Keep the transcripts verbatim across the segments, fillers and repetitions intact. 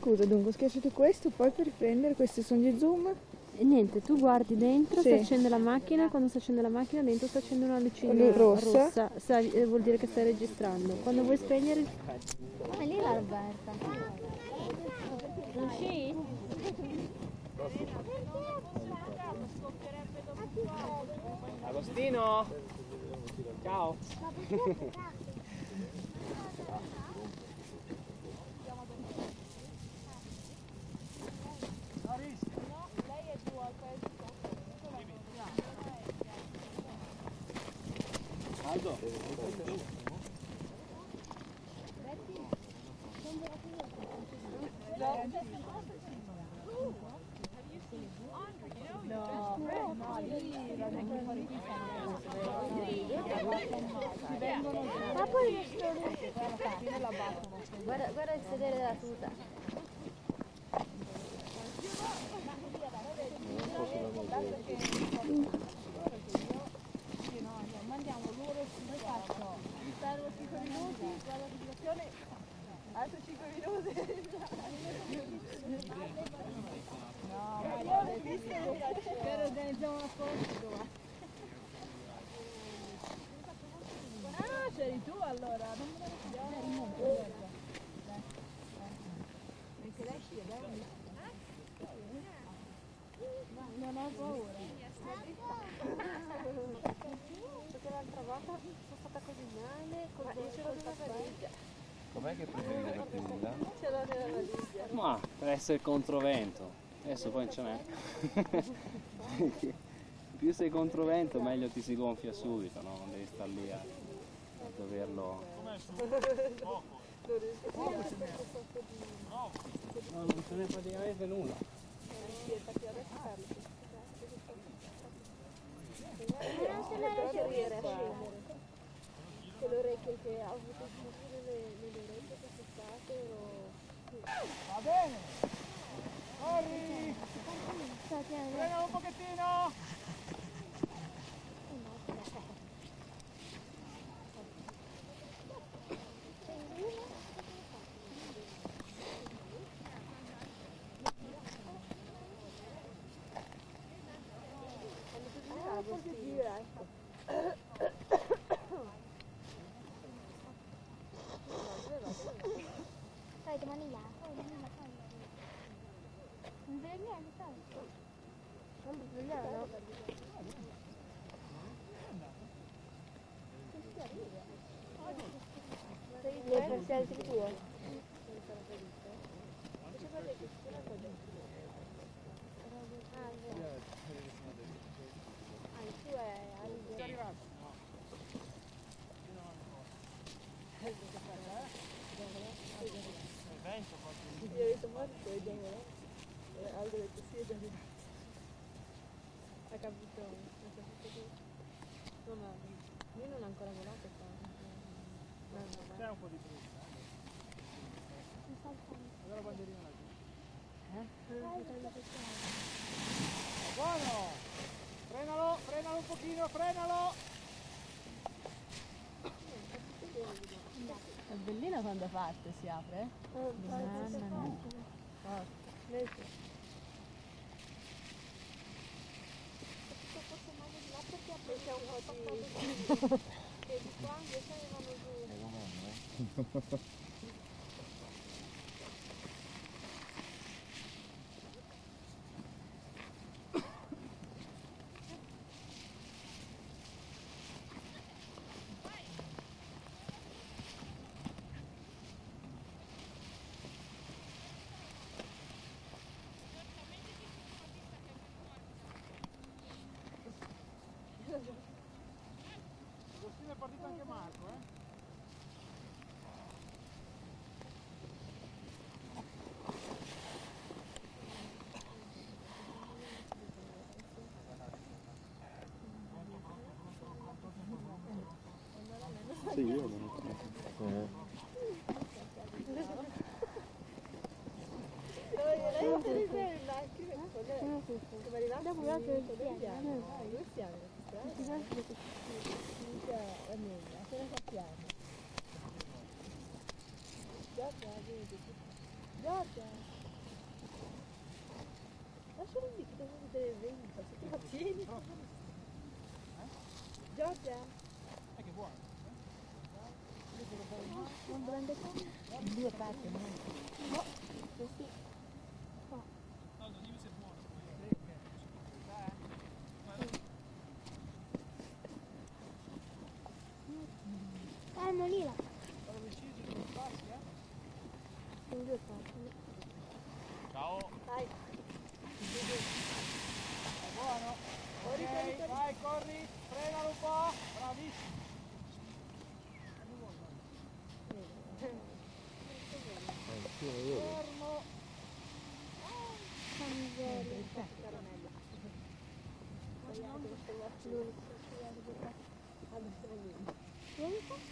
Scusa, dunque schiacci tu questo, poi per riprendere, questi sono gli zoom. E niente, tu guardi dentro, Sì. si accende la macchina, quando si accende la macchina dentro si accende una lucina Rossa. rossa, sa- eh, vuol dire che stai registrando. Quando vuoi spegnere... Ma è lì la Roberta. Non sci? Agostino! Ciao! Aldo! No, no, lì la ma poi guarda, guarda il sedere della tuta. Mandiamo loro noi faccio servo cinque minuti, la notificazione altri cinque minuti. No, ma io l'ho visto per organizzare una foto. Ah, c'eri tu allora, non me lo ricordo. Perché lei scia, dai. Non ho paura. Perché l'altra volta sono stata così male, con io ce l'ho nella valigia. Com'è che prendi la batteria? Ce l'ho nella valigia. Ma per essere controvento, adesso poi ce n'è. Più sei controvento meglio ti si gonfia subito, no? Non devi stare lì a, a doverlo. No, non ce n'è praticamente nulla. Non se ne riesce a scendere. Che l'orecchio che ha avuto tutte le, le orecchie quest'estate ero... Va bene! Corri! Frena un pochettino! Dai, domani là. Non vede niente, sai? Non vede niente. Le persiane tue? Ah, il tuo è arrivato. Io ho detto Marco e andiamo là. E Aldo ha detto sì, è già arrivato. Ha capito, ha capito tutto. No, ma lui non ha ancora volato qua. No, no, C'è un po' di frutta, eh? Allora bandierina laggiù. eh? Buono! Frenalo, frenalo un pochino, frenalo! È bellina quando parte, si apre? Mamma mia. C'è un po' di... che di qua invece avevano giù... Agostino è partito anche Marco, eh? Sì, io non ho. Come arrivato? Dopo l'altro due siamo. Due siamo. La meglio, appena sappiamo. Giorgia, vedi. Giorgia. Lascialo lì, che devo vedere il vento, se te la tieni. Giorgia? È che buono. Non prende qua? In due parti, no? No, così. No. No, non dimmi se è buono. Ah, non lì là. Sono decisi due passi, eh? In due parti. Ciao. Dai. È buono? Corri, corri, Ok, corri. vai, corri. Frenalo un po'. Bravissimo. Fermo. Caramella. L'unico?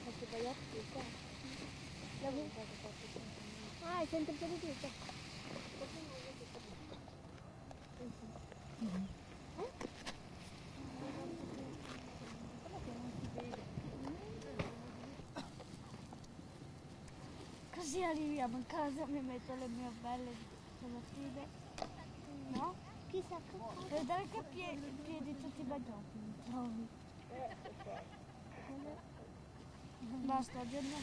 Ah, è sempre per tutto. Così arriviamo a casa, mi metto le mie belle stamattina. No? Chissà che cosa. Vedrai che piedi, piedi tutti bagnati. Trovi. Basta, andiamo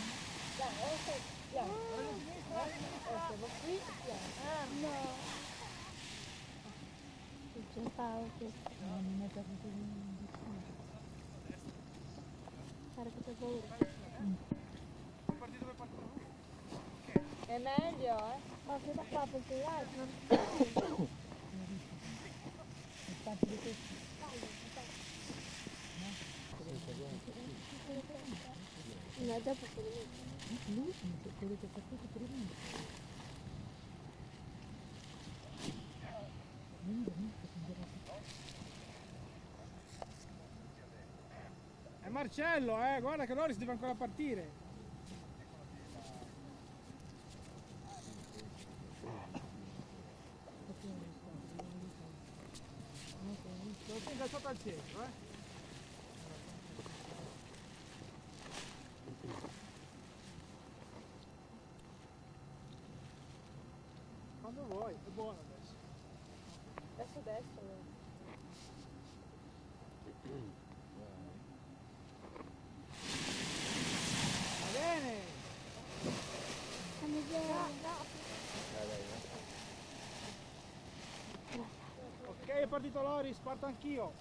no. C'è Paolo che non è per fare che c'è paura. Partito per partito. È meglio, eh? Ma che da qua perché l'altro. No, dopo quello quello che ho fatto prima. È Marcello, eh, guarda che Loris deve ancora partire. Lo tengo sotto al centro, eh. Quando vuoi, è buono adesso. Adesso adesso. Va bene. Ok, è partito Loris, parto anch'io.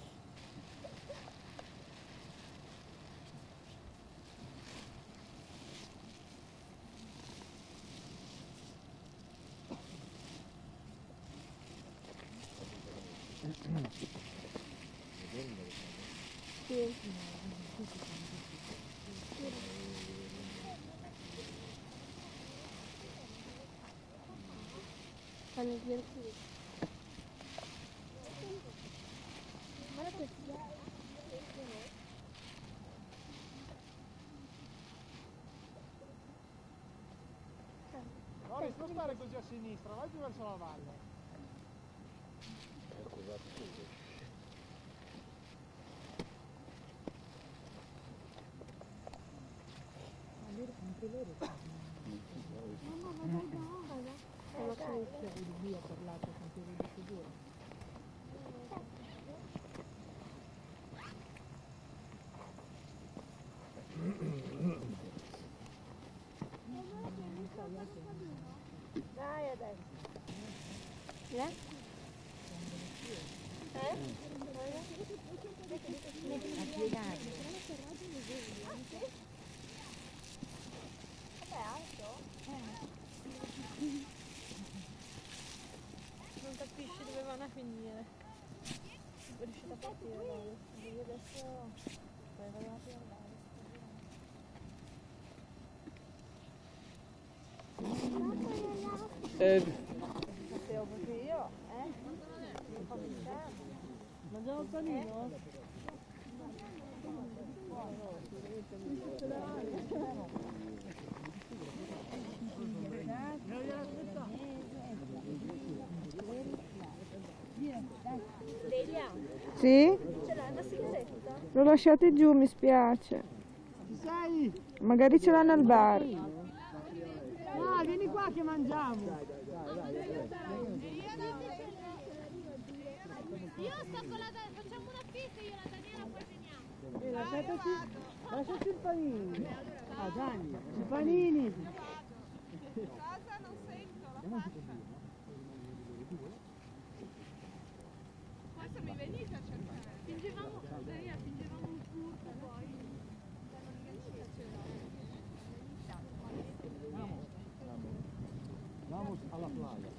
Sì. Fanno il divertire. Guarda questo. Loris, non stare così a sinistra, vai più verso la valle. Mamma, ma dai, guarda. Sono cresciuti di via per l'altro cantiere di figura. Dai adesso. Eh? Eh? A piegare. Vabbè, alto. Non capisci dove vanno a finire. È riuscita a partire lei. Quindi adesso poi vado a andare. Eh, Sapevo proprio io, eh? Non fa pensare. Mangiamo il panino? Delia, sì? ce l'hai una sigaretta? Lo lasciate giù, mi spiace. Ci sei? Magari ce l'hanno al bar. Ah, vieni qua che mangiamo. sto con la Daniela, facciamo una pista io e la Daniela, poi veniamo. Eh, lasciateci, lasciaci il panini. Ah, Gianni, i panini. Casa non sento, la faccia. Forse mi venite a cercare. Fingevamo, Daniela, fingevamo un furto poi. Vamos alla playa.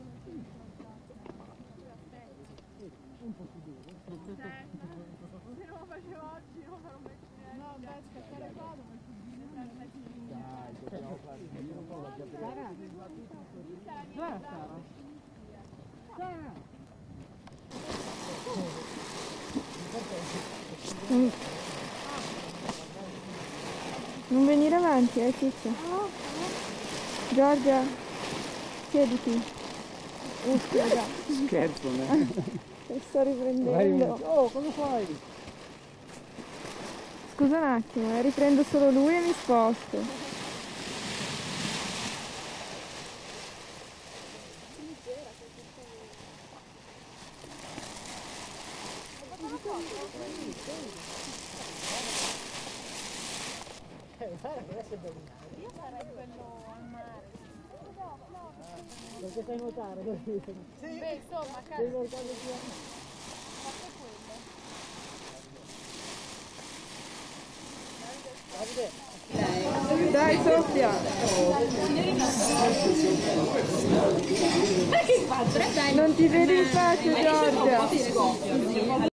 Un po' più duro. Se non lo facevo oggi non me lo metto neanche. No, beh, scattare qua dove Dai, dobbiamo fare un po' la Sara? Dov'è Sara? Sara! Non, non venire avanti, eh, Ciccia. Giorgia, siediti. Uh, scusa, Scherzo, ne? ti sto riprendendo. Oh, cosa fai? Scusa un attimo, eh, riprendo solo lui e mi sposto. Io sarei quello al mare. Perché sai nuotare? Sì. Beh, insomma, Devi cazzo, guardare via. fate quello. Davide. Dai, soffia. Non ti vedi in faccia, Giorgia.